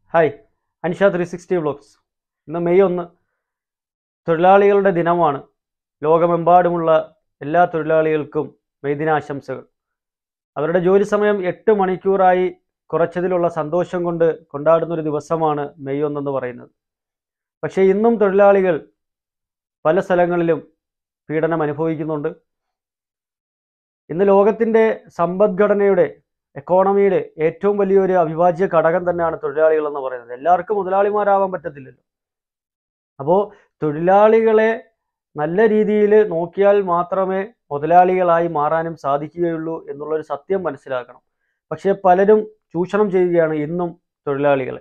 Hi, Anisha 360 vlogs. ഇന്ന് May 1 തൊഴിലാളികളുടെ ദിനമാണ്. ലോകമെമ്പാടുമുള്ള എല്ലാ തൊഴിലാളികൾക്കും മെയ് ദിനാശംസകൾ. അവരുടെ ജോലി സമയം 8 മണിക്കൂറായി കുറച്ചതിലുള്ള സന്തോഷം കൊണ്ട് കൊണ്ടാടുന്നൊരു ദിവസമാണ് മെയ് 1 എന്ന് പറയുന്നത്. പക്ഷേ ഇന്നും തൊഴിലാളികൾ പല സ്ഥലങ്ങളിലും പീഡനം അനുഭവിക്കുന്നുണ്ട്. ഇന്ന് ലോകത്തിൻ്റെ സമ്പദ്ഘടനയുടെ എക്കോണമിയിലെ ഏറ്റവും വലിയൊരു അവിഭാജ്യ ഘടകം തന്നെയാണ് തൊഴിലാളികൾ എന്ന് പറയുന്നത്. എല്ലാവർക്കും മുതലാളിമാരാവാൻ പറ്റത്തില്ലല്ലോ. അപ്പോൾ തൊഴിലാളികളെ നല്ല രീതിയിൽ നോക്കിയാൽ മാത്രമേ മുതലാളികളായി മാറാനും സാധിക്കുകയുള്ളൂ എന്നുള്ളൊരു സത്യം മനസ്സിലാക്കണം. പക്ഷേ പലരും ചൂഷണം ചെയ്യുകയാണ് ഇന്നും തൊഴിലാളികളെ.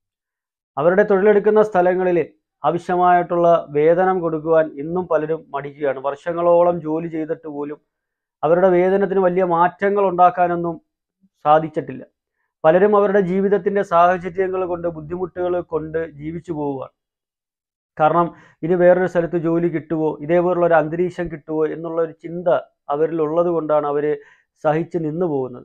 അവരുടെ തൊഴിലെടുക്കുന്ന സ്ഥലങ്ങളിൽ ആവശ്യമായിട്ടുള്ള വേതനം കൊടുക്കുവാൻ ഇന്നും പലരും മടിക്കുകയാണ്. വർഷങ്ങളോളം ജോലി ചെയ്തിട്ട് പോലും അവരുടെ വേതനത്തിന് വലിയ മാറ്റങ്ങൾ ഉണ്ടാക്കാനൊന്നും സാധിച്ചിട്ടില്ല. പലരും അവരുടെ ജീവിതത്തിൻ്റെ സാഹചര്യങ്ങൾ കൊണ്ട്, ബുദ്ധിമുട്ടുകൾ കൊണ്ട് ജീവിച്ചു പോവുകയാണ്. കാരണം ഇനി വേറൊരു സ്ഥലത്ത് ജോലി കിട്ടുമോ, ഇതേപോലുള്ള ഒരു അന്തരീക്ഷം കിട്ടുമോ എന്നുള്ളൊരു ചിന്ത അവരിൽ ഉള്ളത് കൊണ്ടാണ് അവർ സഹിച്ച് നിന്നു പോകുന്നത്.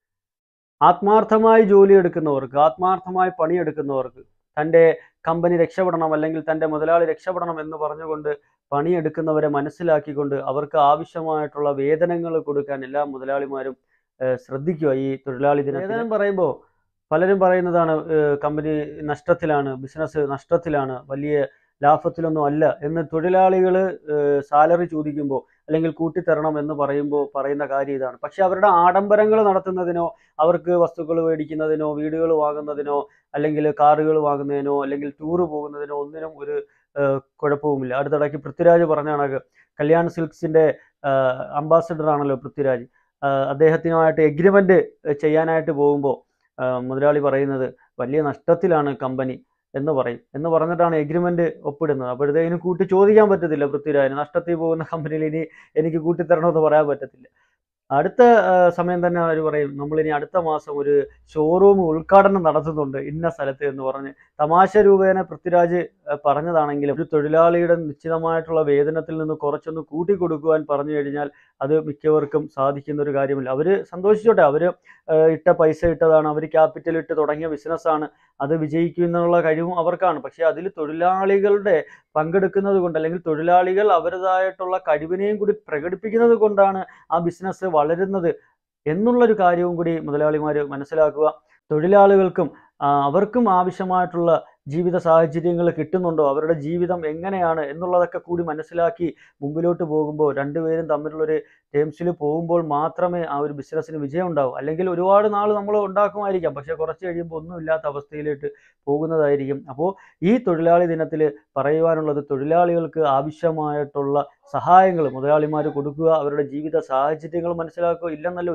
ആത്മാർത്ഥമായി ജോലി എടുക്കുന്നവർക്ക്, ആത്മാർത്ഥമായി പണിയെടുക്കുന്നവർക്ക് തൻ്റെ കമ്പനി രക്ഷപ്പെടണം, അല്ലെങ്കിൽ തൻ്റെ മുതലാളി രക്ഷപ്പെടണം എന്ന് പറഞ്ഞുകൊണ്ട് പണിയെടുക്കുന്നവരെ മനസ്സിലാക്കിക്കൊണ്ട് അവർക്ക് ആവശ്യമായിട്ടുള്ള വേതനങ്ങൾ കൊടുക്കാൻ എല്ലാ മുതലാളിമാരും ശ്രദ്ധിക്കുക. ഈ തൊഴിലാളി ദിനം വേതനം പറയുമ്പോൾ പലരും പറയുന്നതാണ് കമ്പനി നഷ്ടത്തിലാണ്, ബിസിനസ് നഷ്ടത്തിലാണ്, വലിയ ലാഭത്തിലൊന്നും അല്ല എന്ന്. തൊഴിലാളികൾ സാലറി ചോദിക്കുമ്പോൾ അല്ലെങ്കിൽ കൂട്ടിത്തരണം എന്ന് പറയുമ്പോൾ പറയുന്ന കാര്യം ഇതാണ്. പക്ഷെ അവരുടെ ആഡംബരങ്ങൾ നടത്തുന്നതിനോ, അവർക്ക് വസ്തുക്കൾ മേടിക്കുന്നതിനോ, വീടുകൾ വാങ്ങുന്നതിനോ, അല്ലെങ്കിൽ കാറുകൾ വാങ്ങുന്നതിനോ, അല്ലെങ്കിൽ ടൂറ് പോകുന്നതിനോ ഒന്നിനും ഒരു കുഴപ്പവുമില്ല. അടുത്തിടയ്ക്ക് പൃഥ്വിരാജ് പറഞ്ഞ കണക്ക്, കല്യാൺ സിൽക്സിൻ്റെ അംബാസഡർ ആണല്ലോ പൃഥ്വിരാജ്. അദ്ദേഹത്തിനുമായിട്ട് എഗ്രിമെൻ്റ് ചെയ്യാനായിട്ട് പോകുമ്പോൾ മുതലാളി പറയുന്നത് വലിയ നഷ്ടത്തിലാണ് കമ്പനി എന്ന് പറയും. എന്ന് പറഞ്ഞിട്ടാണ് എഗ്രിമെൻ്റ് ഒപ്പിടുന്നത്. അപ്പോഴത്തേക്കിന് കൂട്ടി ചോദിക്കാൻ പറ്റത്തില്ല പൃഥ്വിരാജിന്. നഷ്ടത്തിൽ പോകുന്ന കമ്പനിയിൽ ഇനി എനിക്ക് കൂട്ടിത്തരണമെന്ന് പറയാൻ പറ്റത്തില്ല. അടുത്ത സമയം തന്നെ അവർ പറയും, നമ്മളിനി അടുത്ത മാസം ഒരു ഷോറൂം ഉദ്ഘാടനം നടത്തുന്നുണ്ട് ഇന്ന സ്ഥലത്ത് എന്ന് പറഞ്ഞ് തമാശ രൂപേണ പൃഥ്വിരാജ് പറഞ്ഞതാണെങ്കിലും ഒരു തൊഴിലാളിയുടെ നിശ്ചിതമായിട്ടുള്ള വേതനത്തിൽ നിന്ന് കുറച്ചൊന്ന് കൂട്ടിക്കൊടുക്കുവാൻ പറഞ്ഞു കഴിഞ്ഞാൽ അത് മിക്കവർക്കും സാധിക്കുന്ന ഒരു കാര്യമില്ല. അവർ സന്തോഷിച്ചോട്ടെ, അവർ ഇട്ട പൈസ ഇട്ടതാണ്, അവർ ക്യാപിറ്റൽ ഇട്ട് തുടങ്ങിയ ബിസിനസ്സാണ്, അത് വിജയിക്കുമെന്നുള്ള കഴിവും അവർക്കാണ്. പക്ഷേ അതിൽ തൊഴിലാളികളുടെ പങ്കെടുക്കുന്നത് കൊണ്ട്, അല്ലെങ്കിൽ തൊഴിലാളികൾ അവരുടേതായിട്ടുള്ള കഴിവിനെയും കൂടി പ്രകടിപ്പിക്കുന്നത് കൊണ്ടാണ് ആ ബിസിനസ് വളരുന്നത് എന്നുള്ളൊരു കാര്യവും കൂടി മുതലാളിമാർ മനസ്സിലാക്കുക. തൊഴിലാളികൾക്കും അവർക്കും ആവശ്യമായിട്ടുള്ള ജീവിത സാഹചര്യങ്ങൾ കിട്ടുന്നുണ്ടോ, അവരുടെ ജീവിതം എങ്ങനെയാണ് എന്നുള്ളതൊക്കെ കൂടി മനസ്സിലാക്കി മുമ്പിലോട്ട് പോകുമ്പോൾ, രണ്ടുപേരും തമ്മിലുള്ളൊരു ടേംസിൽ പോകുമ്പോൾ മാത്രമേ ആ ഒരു ബിസിനസ്സിന് വിജയം ഉണ്ടാവും. അല്ലെങ്കിൽ ഒരുപാട് നാൾ നമ്മൾ ഉണ്ടാക്കുമായിരിക്കാം, പക്ഷേ കുറച്ച് കഴിയുമ്പോൾ ഒന്നുമില്ലാത്ത അവസ്ഥയിലേക്ക് പോകുന്നതായിരിക്കും. അപ്പോൾ ഈ തൊഴിലാളി ദിനത്തിൽ പറയുവാനുള്ളത്, തൊഴിലാളികൾക്ക് ആവശ്യമായിട്ടുള്ള സഹായങ്ങൾ മുതലാളിമാർ കൊടുക്കുക, അവരുടെ ജീവിത സാഹചര്യങ്ങൾ മനസ്സിലാക്കുക. ഇല്ലെന്നല്ല,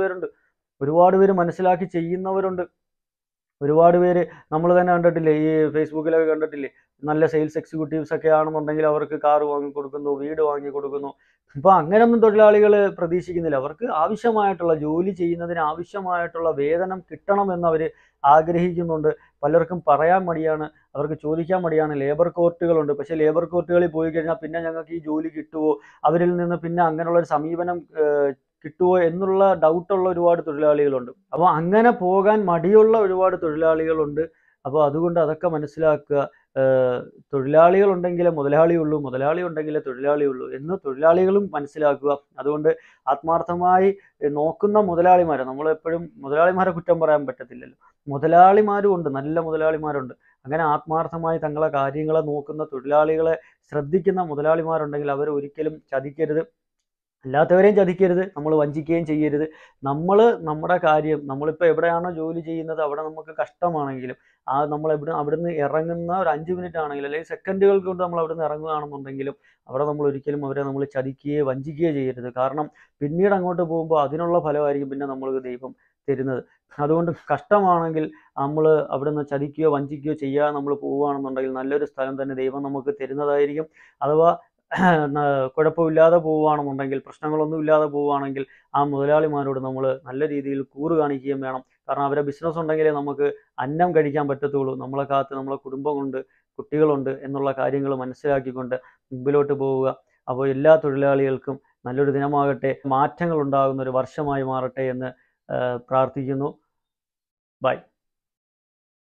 ഒരുപാട് പേര് മനസ്സിലാക്കി ചെയ്യുന്നവരുണ്ട്. ഒരുപാട് പേര് നമ്മൾ തന്നെ കണ്ടിട്ടില്ലേ, ഈ ഫേസ്ബുക്കിലൊക്കെ കണ്ടിട്ടില്ലേ, നല്ല സെയിൽസ് എക്സിക്യൂട്ടീവ്സ് ഒക്കെ ആണെന്നുണ്ടെങ്കിൽ അവർക്ക് കാറ് വാങ്ങിക്കൊടുക്കുന്നു, വീട് വാങ്ങിക്കൊടുക്കുന്നു. അപ്പോൾ അങ്ങനെയൊന്നും തൊഴിലാളികൾ പ്രതീക്ഷിക്കുന്നില്ല. അവർക്ക് ആവശ്യമായിട്ടുള്ള ജോലി ചെയ്യുന്നതിന് ആവശ്യമായിട്ടുള്ള വേതനം കിട്ടണമെന്ന് അവർ ആഗ്രഹിക്കുന്നുണ്ട്. പലർക്കും പറയാൻ മടിയാണ്, അവർക്ക് ചോദിക്കാൻ മടിയാണ്. ലേബർ കോർട്ടുകളുണ്ട്, പക്ഷേ ലേബർ കോർട്ടുകളിൽ പോയി കഴിഞ്ഞാൽ പിന്നെ ഞങ്ങൾക്ക് ഈ ജോലി കിട്ടുമോ, അവരിൽ നിന്ന് പിന്നെ അങ്ങനെയുള്ളൊരു സമീപനം കിട്ടുമോ എന്നുള്ള ഡൗട്ടുള്ള ഒരുപാട് തൊഴിലാളികളുണ്ട്. അപ്പോൾ അങ്ങനെ പോകാൻ മടിയുള്ള ഒരുപാട് തൊഴിലാളികളുണ്ട്. അപ്പോൾ അതുകൊണ്ട് അതൊക്കെ മനസ്സിലാക്കുക. തൊഴിലാളികളുണ്ടെങ്കിലേ മുതലാളിയുള്ളൂ, മുതലാളി ഉണ്ടെങ്കിലേ തൊഴിലാളിയുള്ളൂ എന്ന് തൊഴിലാളികളും മനസ്സിലാക്കുക. അതുകൊണ്ട് ആത്മാർത്ഥമായി നോക്കുന്ന മുതലാളിമാരെ, നമ്മളെപ്പോഴും മുതലാളിമാരെ കുറ്റം പറയാൻ പറ്റത്തില്ലല്ലോ, മുതലാളിമാരും ഉണ്ട്, നല്ല മുതലാളിമാരുണ്ട്. അങ്ങനെ ആത്മാർത്ഥമായി തങ്ങളെ കാര്യങ്ങളെ നോക്കുന്ന തൊഴിലാളികളെ ശ്രദ്ധിക്കുന്ന മുതലാളിമാരുണ്ടെങ്കിൽ അവരെ ഒരിക്കലും ചതിക്കരുത്, അല്ലാത്തവരെയും ചതിക്കരുത്, നമ്മൾ വഞ്ചിക്കുകയും ചെയ്യരുത്. നമ്മൾ നമ്മുടെ കാര്യം, നമ്മളിപ്പോൾ എവിടെയാണോ ജോലി ചെയ്യുന്നത് അവിടെ നമുക്ക് കഷ്ടമാണെങ്കിലും നമ്മൾ അവിടുന്ന് ഇറങ്ങുന്ന ഒരു 5 മിനിറ്റ് ആണെങ്കിലും, അല്ലെങ്കിൽ സെക്കൻഡുകൾ കൊണ്ട് നമ്മൾ അവിടുന്ന് ഇറങ്ങുകയാണെന്നുണ്ടെങ്കിലും അവിടെ നമ്മൾ ഒരിക്കലും അവരെ നമ്മൾ ചതിക്കുകയോ വഞ്ചിക്കുകയോ ചെയ്യരുത്. കാരണം പിന്നീട് അങ്ങോട്ട് പോകുമ്പോൾ അതിനുള്ള ഫലമായിരിക്കും പിന്നെ നമ്മൾക്ക് ദൈവം തരുന്നത്. അതുകൊണ്ട് കഷ്ടമാണെങ്കിൽ നമ്മൾ അവിടുന്ന് ചതിക്കുകയോ വഞ്ചിക്കുകയോ ചെയ്യാതെ നമ്മൾ പോവുകയാണെന്നുണ്ടെങ്കിൽ നല്ലൊരു സ്ഥലം തന്നെ ദൈവം നമുക്ക് തരുന്നതായിരിക്കും. അഥവാ കുഴപ്പമില്ലാതെ പോവുകയാണെന്നുണ്ടെങ്കിൽ, പ്രശ്നങ്ങളൊന്നും ഇല്ലാതെ പോവുകയാണെങ്കിൽ ആ മുതലാളിമാരോട് നമ്മൾ നല്ല രീതിയിൽ കൂറ് കാണിക്കുകയും വേണം. കാരണം അവരെ ബിസിനസ് ഉണ്ടെങ്കിലേ നമുക്ക് അന്നം കഴിക്കാൻ പറ്റത്തുള്ളൂ. നമ്മളെ കാത്ത് നമ്മളെ കുടുംബമുണ്ട്, കുട്ടികളുണ്ട് എന്നുള്ള കാര്യങ്ങൾ മനസ്സിലാക്കിക്കൊണ്ട് മുമ്പിലോട്ട് പോവുക. അപ്പോൾ എല്ലാ തൊഴിലാളികൾക്കും നല്ലൊരു ദിനമാകട്ടെ, മാറ്റങ്ങൾ ഉണ്ടാകുന്ന ഒരു വർഷമായി മാറട്ടെ എന്ന് പ്രാർത്ഥിക്കുന്നു. ബൈ.